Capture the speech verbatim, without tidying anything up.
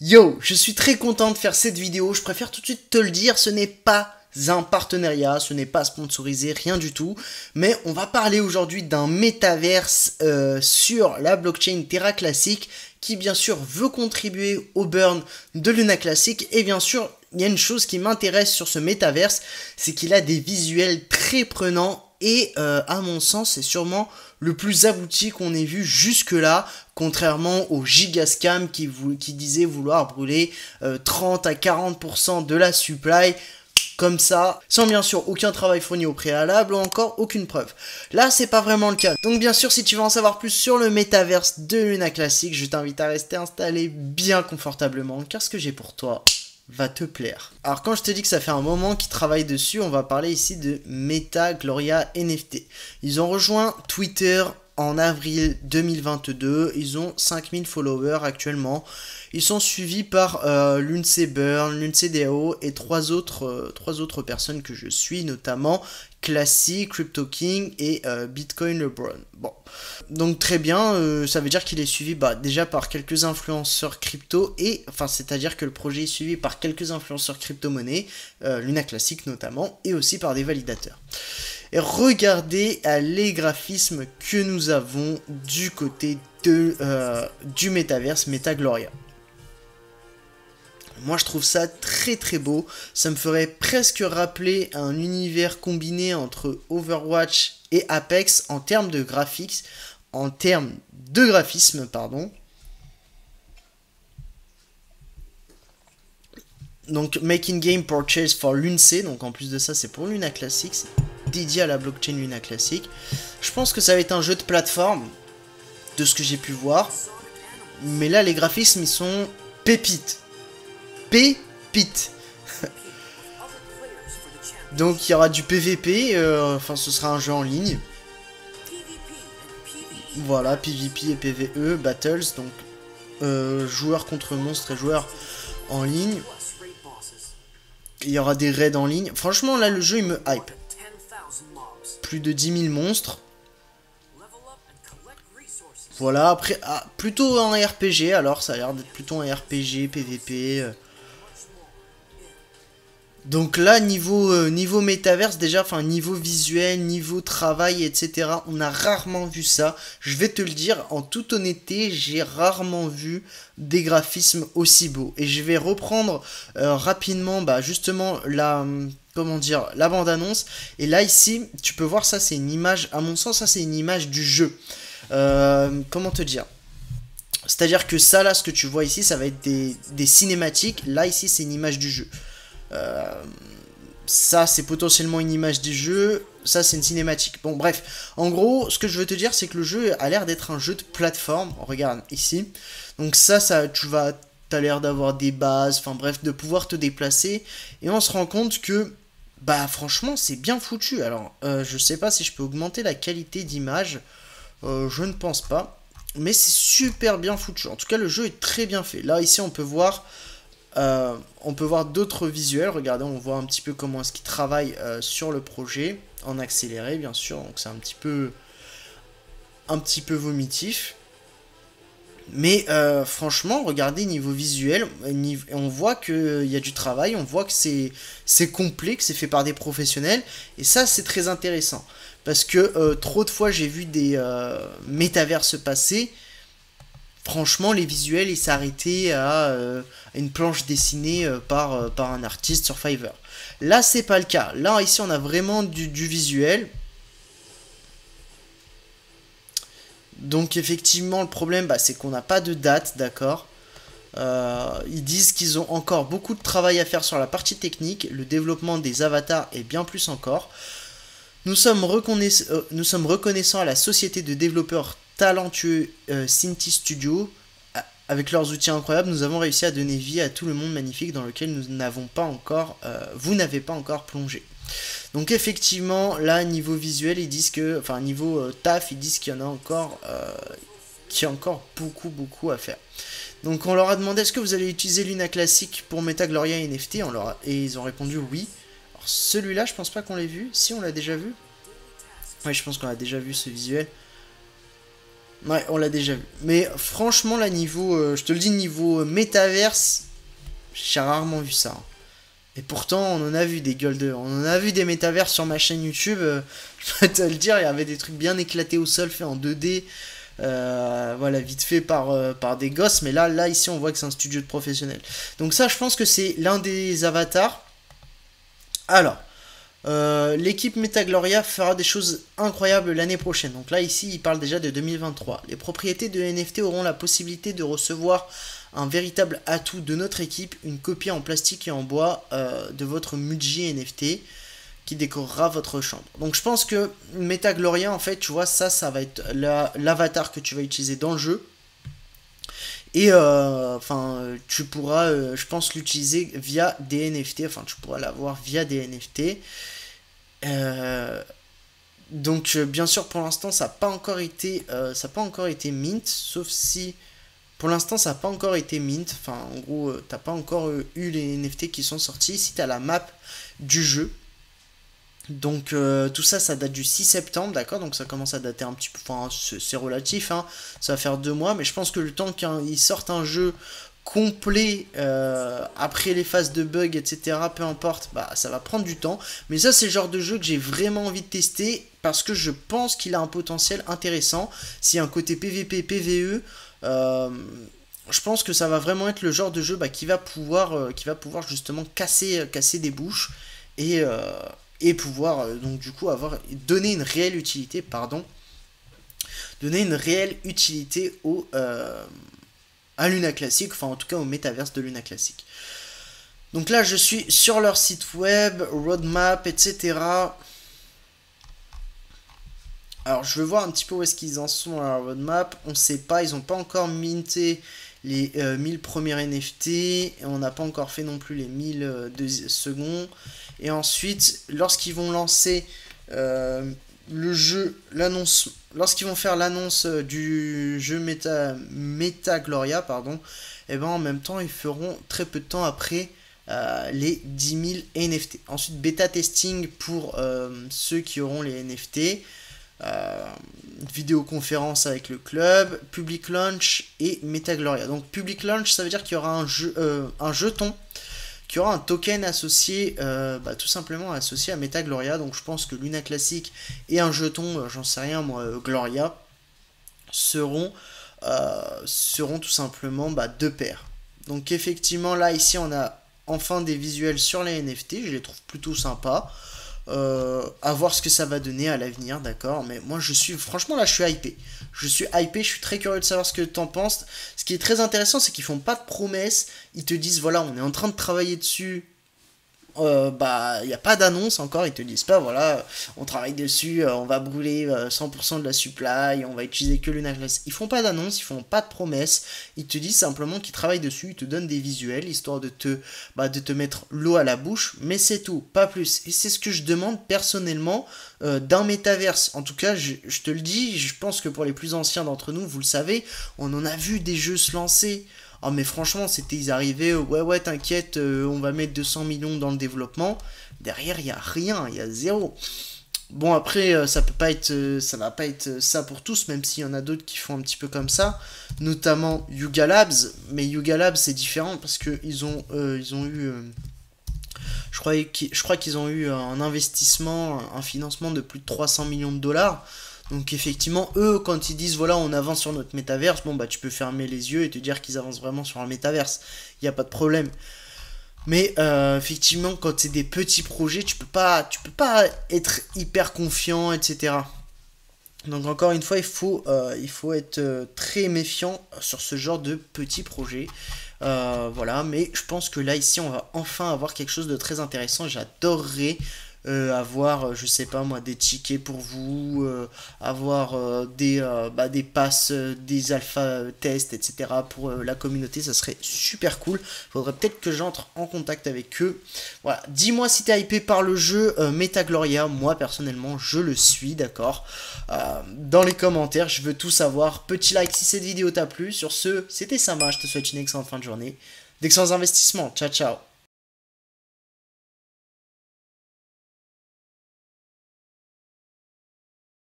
Yo, je suis très content de faire cette vidéo, je préfère tout de suite te le dire, ce n'est pas un partenariat, ce n'est pas sponsorisé, rien du tout, mais on va parler aujourd'hui d'un métaverse euh, sur la blockchain Terra Classic qui bien sûr veut contribuer au burn de Luna Classic et bien sûr il y a une chose qui m'intéresse sur ce métaverse, c'est qu'il a des visuels très prenants et euh, à mon sens c'est sûrement le plus abouti qu'on ait vu jusque là, contrairement au gigascam qui, qui disait vouloir brûler euh, trente à quarante pour cent de la supply comme ça, sans bien sûr aucun travail fourni au préalable ou encore aucune preuve. Là, c'est pas vraiment le cas. Donc bien sûr, si tu veux en savoir plus sur le métaverse de Luna Classic, je t'invite à rester installé bien confortablement, car ce que j'ai pour toi va te plaire. Alors quand je te dis que ça fait un moment qu'ils travaillent dessus, on va parler ici de Meta Gloria N F T. Ils ont rejoint Twitter en avril deux mille vingt-deux, ils ont cinq mille followers actuellement. Ils sont suivis par euh, Lindsey Burn, Lindsey Dao et trois autres, euh, trois autres personnes que je suis, notamment Classic, Crypto King et euh, Bitcoin LeBron. Bon, donc très bien, euh, ça veut dire qu'il est suivi bah, déjà par quelques influenceurs crypto et, enfin, c'est-à-dire que le projet est suivi par quelques influenceurs crypto-monnaies, euh, Luna Classic notamment, et aussi par des validateurs. Et regardez euh, les graphismes que nous avons du côté de, euh, du métaverse Meta Gloria. Moi je trouve ça très très beau, ça me ferait presque rappeler un univers combiné entre Overwatch et Apex en termes de graphiques, en termes de graphisme, pardon. Donc Making Game Purchase for Lindsey, donc en plus de ça c'est pour Luna Classic, c'est dédié à la blockchain Luna Classic. Je pense que ça va être un jeu de plateforme, de ce que j'ai pu voir, mais là les graphismes ils sont pépites. Pépite. Donc il y aura du P V P, euh, enfin ce sera un jeu en ligne. Voilà, P V P et P V E, Battles, donc euh, joueurs contre monstres et joueurs en ligne. Il y aura des raids en ligne. Franchement là le jeu il me hype. Plus de dix mille monstres. Voilà, après, ah, plutôt un R P G, alors ça a l'air d'être plutôt un R P G, P V P. Euh. Donc là, niveau, euh, niveau métaverse, déjà, enfin, niveau visuel, niveau travail, et cetera, on a rarement vu ça. Je vais te le dire, en toute honnêteté, j'ai rarement vu des graphismes aussi beaux. Et je vais reprendre euh, rapidement, bah, justement, la... comment dire, la bande-annonce. Et là, ici, tu peux voir ça, c'est une image, à mon sens, ça, c'est une image du jeu. Euh, comment te dire? C'est-à-dire que ça, là, ce que tu vois ici, ça va être des, des cinématiques. Là, ici, c'est une image du jeu. Euh, ça, c'est potentiellement une image du jeu. Ça, c'est une cinématique. Bon, bref. En gros, ce que je veux te dire, c'est que le jeu a l'air d'être un jeu de plateforme. Regarde, ici. Donc ça, ça tu vas... T'as l'air d'avoir des bases. Enfin, bref, de pouvoir te déplacer. Et on se rend compte que... Bah, franchement, c'est bien foutu. Alors, euh, je sais pas si je peux augmenter la qualité d'image. Euh, je ne pense pas, mais c'est super bien foutu. En tout cas, le jeu est très bien fait. Là, ici, on peut voir, euh, on peut voir d'autres visuels. Regardez, on voit un petit peu comment est-ce qu'ils travaillent euh, sur le projet, en accéléré, bien sûr. Donc, c'est un petit peu, un petit peu vomitif. Mais euh, franchement, regardez niveau visuel, on voit qu'il y a du travail, on voit que c'est c'est complet, que c'est fait par des professionnels. Et ça, c'est très intéressant. Parce que euh, trop de fois, j'ai vu des euh, métaverses passer. Franchement, les visuels, ils s'arrêtaient à, euh, à une planche dessinée euh, par, euh, par un artiste sur Fiverr. Là, c'est pas le cas. Là, ici, on a vraiment du, du visuel. Donc effectivement le problème bah, c'est qu'on n'a pas de date, d'accord. euh, Ils disent qu'ils ont encore beaucoup de travail à faire sur la partie technique. Le développement des avatars et bien plus encore. Nous sommes, reconnaissants, euh, nous sommes reconnaissants à la société de développeurs talentueux euh, Cinti Studio. Avec leurs outils incroyables, nous avons réussi à donner vie à tout le monde magnifique dans lequel nous n'avons pas encore, euh, vous n'avez pas encore plongé. Donc effectivement, là, niveau visuel, ils disent que, enfin, niveau euh, taf, ils disent qu'il y en a encore, euh, qu'il y a encore beaucoup, beaucoup à faire. Donc on leur a demandé, est-ce que vous allez utiliser Luna Classic pour Meta Gloria N F T? On leur a... Et ils ont répondu oui. Alors celui-là, je pense pas qu'on l'ait vu. Si, on l'a déjà vu. Oui, je pense qu'on a déjà vu ce visuel. Ouais, on l'a déjà vu. Mais franchement, là, niveau, euh, je te le dis, niveau métaverse, j'ai rarement vu ça. Et pourtant, on en a vu des gueules de... On en a vu des métavers sur ma chaîne YouTube. euh, je peux te le dire, il y avait des trucs bien éclatés au sol, faits en deux D. Euh, voilà, vite fait par, euh, par des gosses. Mais là, là, ici, on voit que c'est un studio de professionnels. Donc ça, je pense que c'est l'un des avatars. Alors, euh, l'équipe Metagloria fera des choses incroyables l'année prochaine. Donc là, ici, il parle déjà de deux mille vingt-trois. Les propriétés de N F T auront la possibilité de recevoir un véritable atout de notre équipe, une copie en plastique et en bois euh, de votre Muji N F T qui décorera votre chambre. Donc je pense que Metagloria, en fait, tu vois, ça, ça va être l'avatar que tu vas utiliser dans le jeu. Et euh, enfin, tu pourras, euh, je pense, l'utiliser via des N F T. Enfin, tu pourras l'avoir via des N F T. Euh, donc, euh, bien sûr, pour l'instant, ça n'a pas encore été, euh, ça n'a pas encore été mint, sauf si, pour l'instant, ça n'a pas encore été mint. Enfin, en gros, euh, t'as pas encore euh, eu les N F T qui sont sortis. Si t'as la map du jeu. Donc euh, tout ça, ça date du six septembre, d'accord. Donc ça commence à dater un petit peu, enfin c'est relatif, hein. Ça va faire deux mois, mais je pense que le temps qu'ils sortent un jeu complet euh, après les phases de bugs, et cetera, peu importe, bah ça va prendre du temps. Mais ça, c'est le genre de jeu que j'ai vraiment envie de tester parce que je pense qu'il a un potentiel intéressant. S'il y a un côté P V P, P V E, euh, je pense que ça va vraiment être le genre de jeu bah, qui va pouvoir, euh, qui va pouvoir justement casser, casser des bouches et euh, et pouvoir euh, donc du coup avoir donner une réelle utilité, pardon, donner une réelle utilité au euh, à Luna Classic, enfin en tout cas au métaverse de Luna Classic. Donc là je suis sur leur site web, roadmap, et cetera. Alors je veux voir un petit peu où est-ce qu'ils en sont à la roadmap. On sait pas, ils n'ont pas encore minté les euh, mille premiers N F T, et on n'a pas encore fait non plus les mille euh, secondes. Et ensuite, lorsqu'ils vont lancer euh, le jeu, l'annonce, lorsqu'ils vont faire l'annonce du jeu Meta, Metagloria, pardon, et ben en même temps, ils feront très peu de temps après euh, les dix mille N F T. Ensuite, bêta testing pour euh, ceux qui auront les N F T. Euh, vidéoconférence avec le club, public launch et Metagloria. Donc public launch, ça veut dire qu'il y aura un, jeu, euh, un jeton, qu'il y aura un token associé, euh, bah, tout simplement associé à Metagloria. Donc je pense que Luna Classic et un jeton, euh, j'en sais rien moi, euh, Gloria, seront, euh, seront tout simplement bah, deux paires. Donc effectivement là ici on a enfin des visuels sur les N F T, je les trouve plutôt sympas. Euh, à voir ce que ça va donner à l'avenir, d'accord. Mais moi je suis, franchement là je suis hypé. Je suis hypé, je suis très curieux de savoir ce que t'en penses. Ce qui est très intéressant, c'est qu'ils font pas de promesses. Ils te disent voilà, on est en train de travailler dessus. Euh, bah, il n'y a pas d'annonce encore, ils te disent pas, voilà, on travaille dessus, euh, on va brûler euh, cent pour cent de la supply, on va utiliser que Luna Classic. Ils font pas d'annonce, ils font pas de promesses, ils te disent simplement qu'ils travaillent dessus, ils te donnent des visuels, histoire de te, bah, de te mettre l'eau à la bouche, mais c'est tout, pas plus. Et c'est ce que je demande personnellement euh, d'un métaverse. En tout cas, je, je te le dis, je pense que pour les plus anciens d'entre nous, vous le savez, on en a vu des jeux se lancer. Oh mais franchement, c'était, ils arrivaient, ouais ouais t'inquiète, euh, on va mettre deux cents millions dans le développement. Derrière, il n'y a rien, il y a zéro. Bon après, euh, ça peut pas être, euh, ça va pas être ça pour tous, même s'il y en a d'autres qui font un petit peu comme ça, notamment Yuga Labs. Mais Yuga Labs c'est différent parce que ils ont, euh, ils ont eu, euh, je crois, je crois qu'ils ont eu un investissement, un financement de plus de trois cents millions de dollars. Donc effectivement, eux, quand ils disent voilà, on avance sur notre métaverse, bon bah tu peux fermer les yeux et te dire qu'ils avancent vraiment sur un métaverse. Il n'y a pas de problème. Mais euh, effectivement, quand c'est des petits projets, tu peux pas, tu peux pas être hyper confiant, et cetera. Donc encore une fois, il faut, euh, il faut être euh, très méfiant sur ce genre de petits projets. Euh, voilà, mais je pense que là, ici, on va enfin avoir quelque chose de très intéressant. J'adorerais euh, avoir, je sais pas moi, des tickets pour vous, euh, avoir euh, des, euh, bah, des passes, euh, des alpha tests, et cetera pour euh, la communauté. Ça serait super cool. Faudrait peut-être que j'entre en contact avec eux. Voilà, dis-moi si t'es hypé par le jeu euh, Metagloria. Moi, personnellement, je le suis, d'accord. Euh, dans les commentaires, je veux tout savoir. Petit like si cette vidéo t'a plu. Sur ce, c'était Sama. Je te souhaite une excellente fin de journée. D'excellents investissements. Ciao, ciao.